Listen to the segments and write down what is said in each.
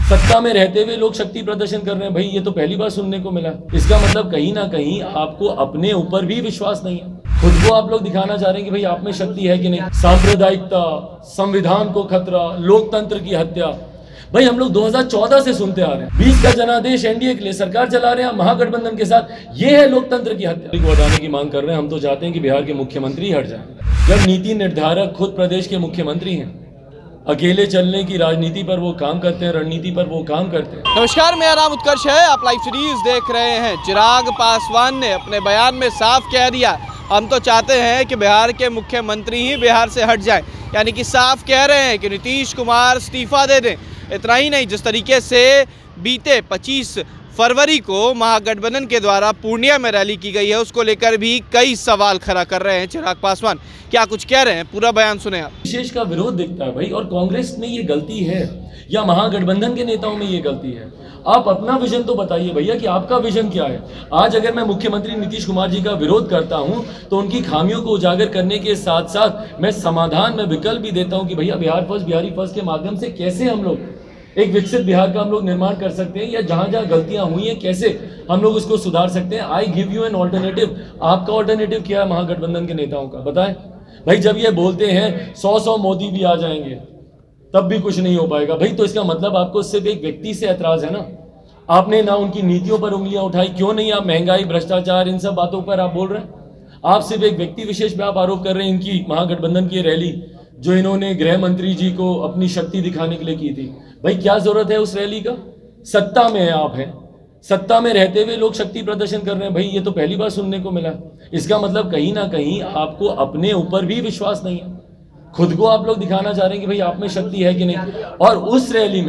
सत्ता में रहते हुए लोग शक्ति प्रदर्शन कर रहे हैं, भाई ये तो पहली बार सुनने को मिला। इसका मतलब कहीं ना कहीं आपको अपने ऊपर भी विश्वास नहीं है। खुद को आप लोग दिखाना चाह रहे हैं कि भाई आप में शक्ति है कि नहीं। सांप्रदायिकता, संविधान को खतरा, लोकतंत्र की हत्या, भाई हम लोग 2014 से सुनते आ रहे हैं। 20 का जनादेश एनडीए के लिए सरकार चला रहे हैं महागठबंधन के साथ, ये है लोकतंत्र की हत्या को हटाने की मांग कर रहे हैं। हम तो चाहते हैं कि बिहार के मुख्यमंत्री हट जाएं। जब नीति निर्धारक खुद प्रदेश के मुख्यमंत्री हैं, अकेले चलने की राजनीति पर वो काम करते हैं, रणनीति पर वो काम करते हैं। नमस्कार, मेरा नाम उत्कर्ष है, आप लाइव सीरीज देख रहे हैं। चिराग पासवान ने अपने बयान में साफ कह दिया, हम तो चाहते हैं कि बिहार के मुख्यमंत्री ही बिहार से हट जाएं। यानी कि साफ कह रहे हैं कि नीतीश कुमार इस्तीफा दे दें। इतना ही नहीं, जिस तरीके से बीते 25 फरवरी को महागठबंधन के द्वारा पूर्णिया में रैली की गई है, उसको लेकर भी कई सवाल खड़ा कर रहे हैं चिराग पासवान। क्या कुछ कह रहे हैं, पूरा बयान सुने आप। विशेष का विरोध दिखता है भाई, और कांग्रेस में ये गलती है या महागठबंधन के नेताओं में ये गलती है। आप अपना विजन तो बताइए भैया कि आपका विजन क्या है। आज अगर मैं मुख्यमंत्री नीतीश कुमार जी का विरोध करता हूं तो उनकी खामियों को उजागर करने के साथ साथ मैं समाधान में विकल्प भी देता हूं कि भैया बिहार फर्स्ट, बिहारी फर्स्ट के माध्यम से कैसे हम लोग एक विकसित बिहार का हम लोग निर्माण कर सकते हैं, या जहां जहां गलतियां हुई हैं कैसे हम लोग उसको सुधार सकते हैं। I give you an alternative. आपका ऑल्टरनेटिव क्या है महागठबंधन के नेताओं का, बताएं भाई। जब ये बोलते हैं 100 मोदी भी आ जाएंगे तब भी कुछ नहीं हो पाएगा, भाई तो इसका मतलब आपको सिर्फ एक व्यक्ति से ऐतराज है ना। आपने ना उनकी नीतियों पर उंगलियां उठाई, क्यों नहीं आप महंगाई, भ्रष्टाचार, इन सब बातों पर आप बोल रहे हैं। आप सिर्फ एक व्यक्ति विशेष पे आप आरोप कर रहे हैं। इनकी महागठबंधन की रैली जो इन्होंने गृह मंत्री जी को अपनी शक्ति दिखाने के लिए की थी, भाई क्या जरूरत है उस रैली का। सत्ता में है आप हैं, सत्ता में रहते हुए लोग शक्ति प्रदर्शन कर रहे हैं, भाई ये तो पहली बार सुनने को मिला। इसका मतलब कहीं ना कहीं आपको अपने ऊपर भी विश्वास नहीं है। खुद को आप लोग दिखाना चाह रहे हैं कि भाई आप में शक्ति है कि नहीं। और उस रैली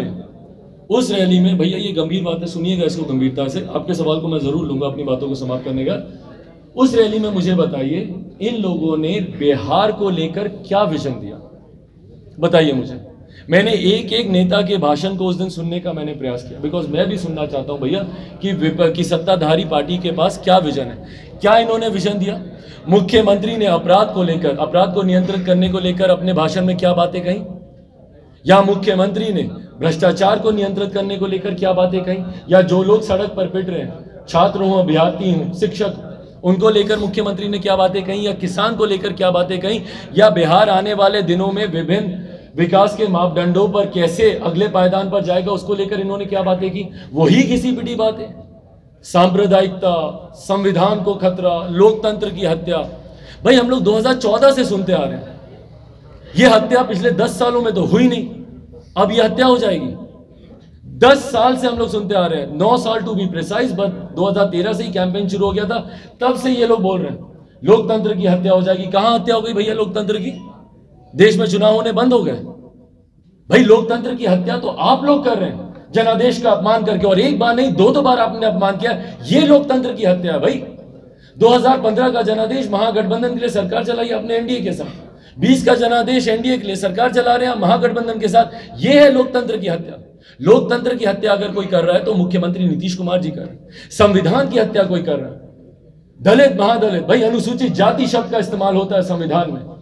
में भैया ये गंभीर बात है, सुनिएगा इसको गंभीरता से। आपके सवाल को मैं जरूर लूंगा अपनी बातों को समाप्त करने का। उस रैली में मुझे बताइए इन लोगों ने बिहार को लेकर क्या विजन दिया, बताइए मुझे। मैंने एक एक नेता के भाषण को उस दिन सुनने का मैंने प्रयास किया, बिकॉज मैं भी सुनना चाहता हूं भैया कि सत्ताधारी पार्टी के पास क्या विजन है, क्या इन्होंने विजन दिया। मुख्यमंत्री ने अपराध को लेकर, अपराध को नियंत्रित करने को लेकर अपने भाषण में क्या बातें कही, या मुख्यमंत्री ने भ्रष्टाचार को नियंत्रित करने को लेकर क्या बातें कही, या जो लोग सड़क पर पिट रहे हैं, छात्र हों, अभ्यर्थी हों, शिक्षक, उनको लेकर मुख्यमंत्री ने क्या बातें कही, या किसान को लेकर क्या बातें कही, या बिहार आने वाले दिनों में विभिन्न विकास के मापदंडों पर कैसे अगले पायदान पर जाएगा, उसको लेकर इन्होंने क्या बातें की। वही घिसी पिटी बातें, सांप्रदायिकता, संविधान को खतरा, लोकतंत्र की हत्या, भाई हम लोग 2014 से सुनते आ रहे हैं। ये हत्या पिछले 10 सालों में तो हुई नहीं, अब ये हत्या हो जाएगी। 10 साल से हम लोग सुनते आ रहे हैं, 9 साल टू बी प्रिसाइज, बट 2013 से ही कैंपेन शुरू हो गया था, तब से ये लोग बोल रहे हैं लोकतंत्र की हत्या हो जाएगी। कहां हत्या हो गई भैया लोकतंत्र की? देश में चुनाव होने बंद हो गए भाई। लोकतंत्र की हत्या तो आप लोग कर रहे हैं जनादेश का अपमान करके, और एक बार नहीं 2 बार आपने अपमान किया। ये लोकतंत्र की हत्या है भाई। 2015 का जनादेश महागठबंधन के लिए सरकार चलाई आपने एनडीए के साथ, 20 का जनादेश एनडीए के लिए सरकार चला रहे हैं महागठबंधन के साथ, ये है लोकतंत्र की हत्या। लोकतंत्र की हत्या अगर कोई कर रहा है तो मुख्यमंत्री नीतीश कुमार जी कर रहे हैं। संविधान की हत्या कोई कर रहा है, दलित, महादलित, भाई अनुसूचित जाति शब्द का इस्तेमाल होता है संविधान में।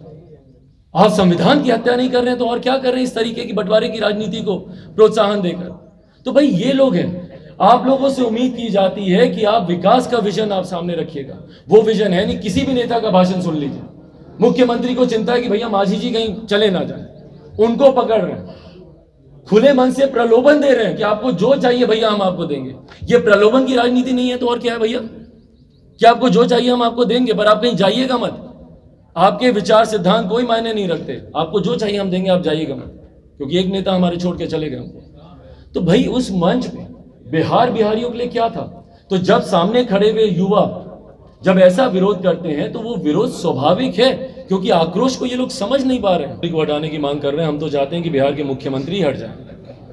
आप संविधान की हत्या नहीं कर रहे हैं तो और क्या कर रहे हैं इस तरीके की बंटवारे की राजनीति को प्रोत्साहन देकर। तो भाई ये लोग हैं, आप लोगों से उम्मीद की जाती है कि आप विकास का विजन आप सामने रखिएगा। वो विजन है नहीं। किसी भी नेता का भाषण सुन लीजिए, मुख्यमंत्री को चिंता है कि भैया माझी जी कहीं चले ना जाए, उनको पकड़ रहे हैं, खुले मन से प्रलोभन दे रहे हैं कि आपको जो चाहिए भैया हम आपको देंगे। ये प्रलोभन की राजनीति नहीं है तो और क्या है भैया, कि आपको जो चाहिए हम आपको देंगे, पर आप कहीं जाइएगा मत। आपके विचार सिद्धांत कोई मायने नहीं रखते, आपको जो चाहिए हम देंगे, आप जाइएगा मत, क्योंकि एक नेता हमारे छोड़ के चले गए। तो भाई उस मंच पे बिहार बिहारियों के लिए क्या था। तो जब सामने खड़े हुए युवा जब ऐसा विरोध करते हैं तो वो विरोध स्वाभाविक है, क्योंकि आक्रोश को ये लोग समझ नहीं पा रहे हैं, को हटाने की मांग कर रहे हैं। हम तो चाहते हैं कि बिहार के मुख्यमंत्री हट जाएं।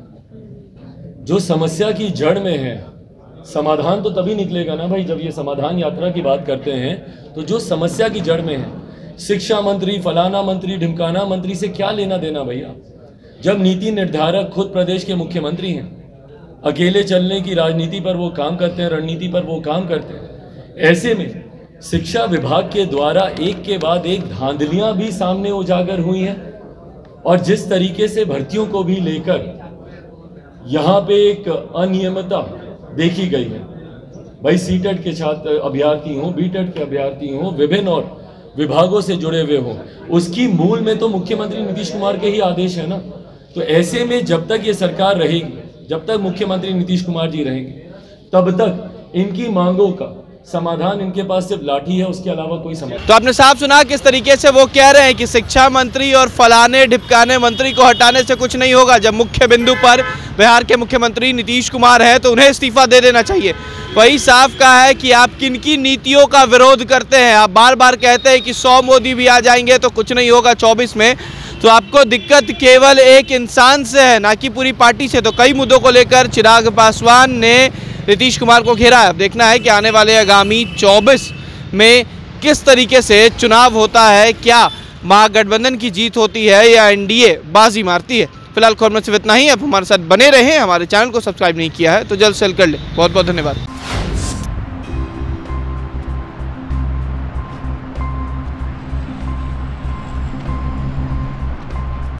जो समस्या की जड़ में है, समाधान तो तभी निकलेगा ना भाई जब ये समाधान यात्रा की बात करते हैं। तो जो समस्या की जड़ में है, शिक्षा मंत्री, फलाना मंत्री, ढिमकाना मंत्री से क्या लेना देना भैया। जब नीति निर्धारक खुद प्रदेश के मुख्यमंत्री हैं, अकेले चलने की राजनीति पर वो काम करते हैं, रणनीति पर वो काम करते हैं। ऐसे में शिक्षा विभाग के द्वारा एक के बाद एक धांधलियां भी सामने उजागर हुई हैं, और जिस तरीके से भर्तियों को भी लेकर यहाँ पे एक अनियमितता देखी गई है। भाई सीटेट के छात्र अभ्यर्थी हों, बीटेट के अभ्यर्थी हों, विभिन्न और विभागों से जुड़े हुए हों, उसकी मूल में तो मुख्यमंत्री नीतीश कुमार के ही आदेश है ना। तो ऐसे में जब तक ये सरकार रहेगी, जब तक मुख्यमंत्री नीतीश कुमार जी रहेंगे, तब तक इनकी मांगों का समाधान इनके पास सिर्फ लाठी है, उसके अलावा कोई समाधान। तो आपने साफ सुना किस तरीके से वो कह रहे हैं कि शिक्षा मंत्री और फलाने ढिपकाने मंत्री को हटाने से कुछ नहीं होगा। जब मुख्य बिंदु पर बिहार के मुख्यमंत्री नीतीश कुमार हैं तो उन्हें इस्तीफा दे देना चाहिए। वही साफ कहा है कि आप किनकी नीतियों का विरोध करते हैं। आप बार बार कहते हैं कि 100 मोदी भी आ जाएंगे तो कुछ नहीं होगा 24 में। तो आपको दिक्कत केवल एक इंसान से है, ना कि पूरी पार्टी से। तो कई मुद्दों को लेकर चिराग पासवान ने नीतीश कुमार को घेरा है। अब देखना है कि आने वाले आगामी 24 में किस तरीके से चुनाव होता है, क्या महागठबंधन की जीत होती है या एनडीए बाजी मारती है। फिलहाल खबर में सिर्फ इतना ही। आप हमारे साथ बने रहें, हमारे चैनल को सब्सक्राइब नहीं किया है तो जल्द से जल्द कर ले। बहुत बहुत धन्यवाद।